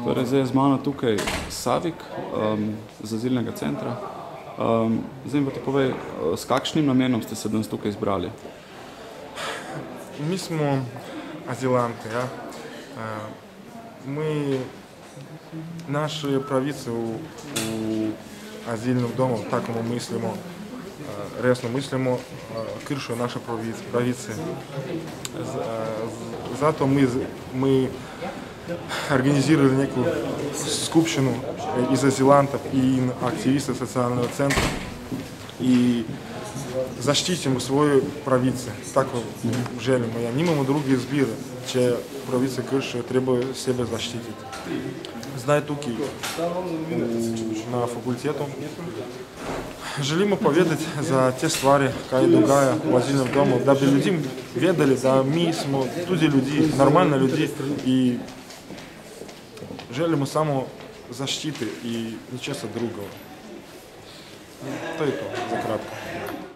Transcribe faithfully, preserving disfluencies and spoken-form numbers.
Torej, zdaj je z mano tukaj Savik um, z Azilnega centra. Um, zdaj pa ti povej, s kakšnim namenom ste se danes tukaj izbrali? Mi smo azilanti, ja. Мы, наши правицы у, у Азильнем доmu, так мы мислимо, ресно мислимо, крышу наши правицы. Зато мы, мы организировали некую скупщину из азилантов и активистов социального центра и защитим свої правиці. Так желимо. Німаємо другі збіри, чи правиці криші треба себе захистити. Знаю туки на факультету. Желимо повідати за ті ствари, які дугає в Азильному дому, даби люди ведали, да ми смо туди люди, нормальні люди, і желимо само защити і нічого другого. То і то, за кратко.